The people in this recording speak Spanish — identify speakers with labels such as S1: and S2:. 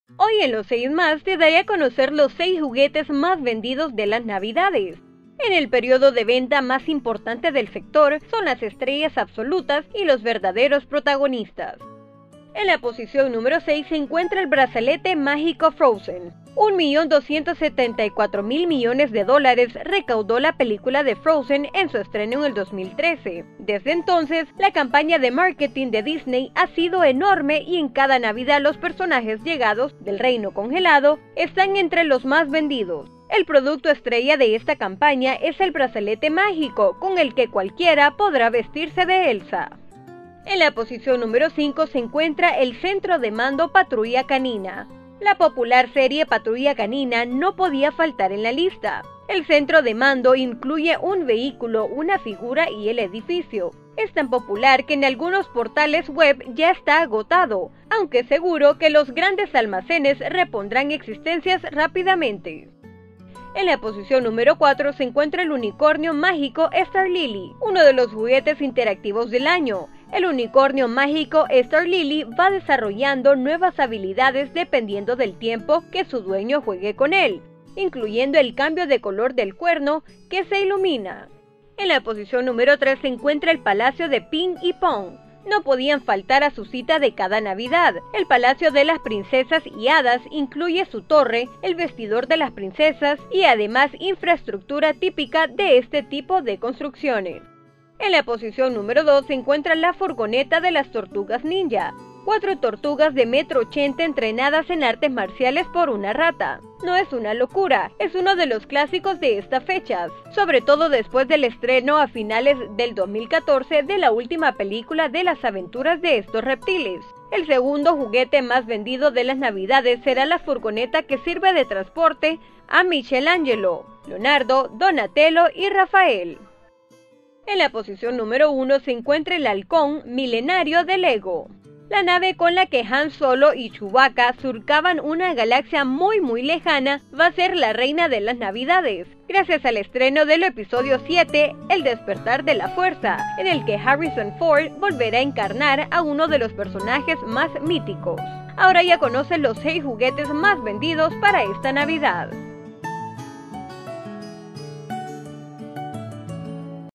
S1: Hoy en los 6 más te daré a conocer los 6 juguetes más vendidos de las Navidades. En el periodo de venta más importante del sector son las estrellas absolutas y los verdaderos protagonistas. En la posición número 6 se encuentra el brazalete mágico Frozen. $1.274.000 millones recaudó la película de Frozen en su estreno en el 2013. Desde entonces, la campaña de marketing de Disney ha sido enorme y en cada Navidad los personajes llegados del reino congelado están entre los más vendidos. El producto estrella de esta campaña es el brazalete mágico, con el que cualquiera podrá vestirse de Elsa. En la posición número 5 se encuentra el centro de mando Patrulla Canina. La popular serie Patrulla Canina no podía faltar en la lista. El centro de mando incluye un vehículo, una figura y el edificio. Es tan popular que en algunos portales web ya está agotado, aunque seguro que los grandes almacenes repondrán existencias rápidamente. En la posición número 4 se encuentra el unicornio mágico Star Lily, uno de los juguetes interactivos del año. El unicornio mágico Star Lily va desarrollando nuevas habilidades dependiendo del tiempo que su dueño juegue con él, incluyendo el cambio de color del cuerno que se ilumina. En la posición número 3 se encuentra el Palacio de Ping y Pong. No podían faltar a su cita de cada Navidad. El Palacio de las Princesas y Hadas incluye su torre, el vestidor de las princesas y además infraestructura típica de este tipo de construcciones. En la posición número 2 se encuentra la furgoneta de las tortugas ninja. 4 tortugas de 1,80 m entrenadas en artes marciales por una rata. No es una locura, es uno de los clásicos de estas fechas, sobre todo después del estreno a finales del 2014 de la última película de las aventuras de estos reptiles. El segundo juguete más vendido de las Navidades será la furgoneta que sirve de transporte a Michelangelo, Leonardo, Donatello y Rafael. En la posición número 1 se encuentra el halcón milenario de Lego. La nave con la que Han Solo y Chewbacca surcaban una galaxia muy lejana va a ser la reina de las Navidades, gracias al estreno del episodio 7, El despertar de la fuerza, en el que Harrison Ford volverá a encarnar a uno de los personajes más míticos. Ahora ya conocen los 6 juguetes más vendidos para esta Navidad.